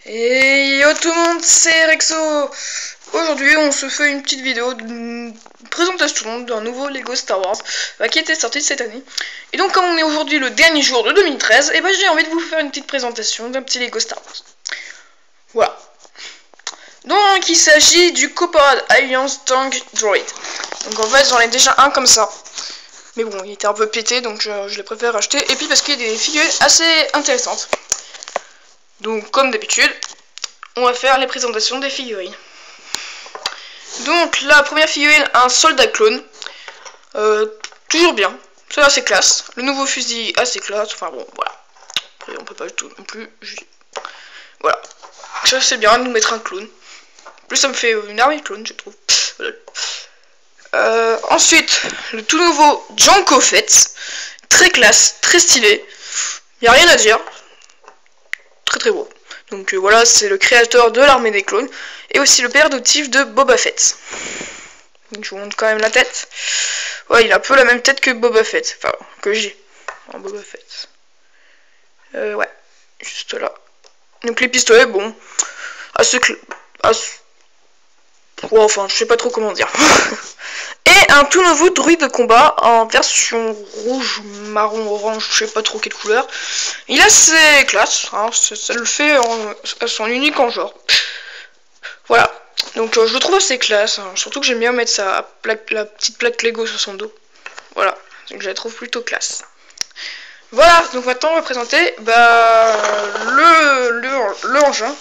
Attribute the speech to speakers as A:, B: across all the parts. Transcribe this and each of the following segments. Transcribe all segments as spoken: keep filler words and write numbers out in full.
A: Et yo tout le monde, c'est Rexo. Aujourd'hui on se fait une petite vidéo de présentation d'un nouveau Lego Star Wars euh, qui était sorti cette année. Et donc comme on est aujourd'hui le dernier jour de deux mille treize, et ben j'ai envie de vous faire une petite présentation d'un petit Lego Star Wars. Voilà. Donc il s'agit du Copperhead Alliance Tank Droid. Donc en fait j'en ai déjà un comme ça. Mais bon, il était un peu pété, donc je, je les préfère acheter. Et puis parce qu'il y a des figurines assez intéressantes. Donc comme d'habitude, on va faire les présentations des figurines. Donc la première figurine, un soldat clone. Euh, toujours bien, c'est assez classe. Le nouveau fusil, assez classe. Enfin bon, voilà. Après on peut pas tout non plus. Voilà. Ça c'est bien de nous mettre un clone. En plus ça me fait une armée de clones, je trouve. Voilà. Euh, ensuite, le tout nouveau Jango Fett. Très classe, très stylé. Il n'y a rien à dire. Très très beau. Donc euh, voilà, c'est le créateur de l'armée des clones. Et aussi le père adoptif de Boba Fett. Donc je vous montre quand même la tête. Ouais, il a un peu la même tête que Boba Fett. Enfin, que j'ai. En Boba Fett. Euh, ouais. Juste là. Donc les pistolets, bon. Assez... assez... Ouais, enfin, je sais pas trop comment dire. Et un tout nouveau druide de combat en version rouge, marron, orange, je sais pas trop quelle couleur. Il a ses classes, hein, ça, ça le fait en, à son unique en genre. Voilà, donc euh, je le trouve assez classe, hein, surtout que j'aime bien mettre sa plaque, la petite plaque Lego sur son dos. Voilà, donc je la trouve plutôt classe. Voilà, donc maintenant on va présenter bah, le, le, le engin.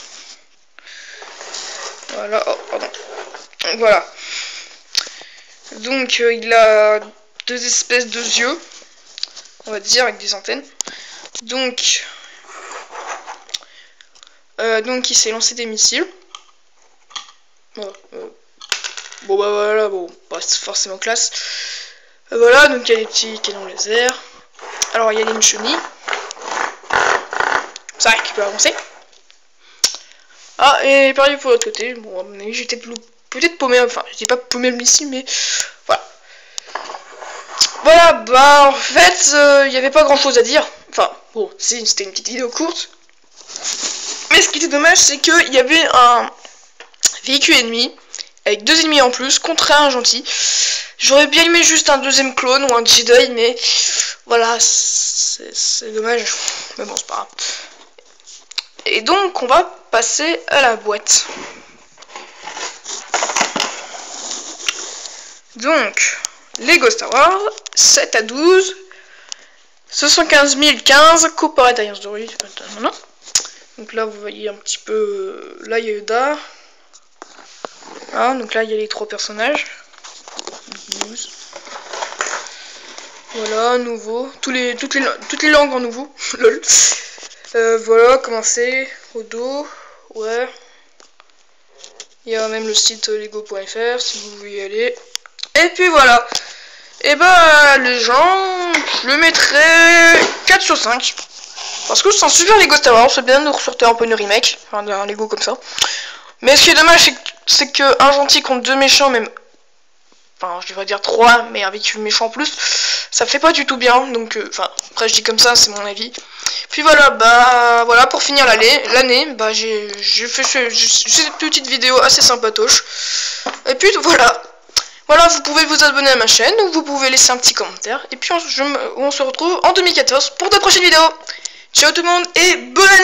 A: Voilà, oh, pardon. Voilà. Donc euh, il a deux espèces de yeux, on va dire, avec des antennes. Donc, euh, donc il s'est lancé des missiles. Bon, euh, bon bah voilà, bon, bah, c'est forcément classe. Euh, voilà, donc il y a des petits canons laser. Alors il y a une chenille. Ça qui peut avancer. Ah, et pareil pour l'autre côté. Bon, à mon avis, j'étais peut-être paumé, enfin, je dis pas paumé le missile, mais voilà. Voilà, bah en fait, il euh, n'y avait pas grand chose à dire. Enfin, bon, si, c'était une petite vidéo courte. Mais ce qui était dommage, c'est qu'il y avait un véhicule ennemi, avec deux ennemis en plus, contre un gentil. J'aurais bien aimé juste un deuxième clone ou un Jedi, mais voilà, c'est dommage. Mais bon, c'est pas grave. Et donc, on va passer à la boîte. Donc, Lego Star Wars, sept à douze, soixante-quinze mille quinze, Copperhead Alliance Droid. Donc là, vous voyez un petit peu, là il y a Yoda. Ah, donc là, il y a les trois personnages. douze. Voilà, nouveau. Tous les, toutes, les, toutes les langues en nouveau. Lol. Euh, voilà, commencer au dos. Ouais. Il y a même le site lego point F R si vous voulez y aller. Et puis voilà. Et bah les gens, je le mettrais quatre sur cinq. Parce que c'est un super Lego Star Wars, c'est bien de nous ressortir un peu une remake, enfin un Lego comme ça. Mais ce qui est dommage, c'est que un gentil contre deux méchants, même, enfin je devrais dire trois, mais un véhicule méchant en plus, ça fait pas du tout bien. Donc, enfin, euh, après je dis comme ça, c'est mon avis. Puis voilà, bah voilà, pour finir l'année, bah j'ai fait cette petite vidéo assez sympatoche. Et puis voilà. Voilà, vous pouvez vous abonner à ma chaîne, ou vous pouvez laisser un petit commentaire. Et puis on, je, on se retrouve en deux mille quatorze pour de prochaines vidéos. Ciao tout le monde et bonne année!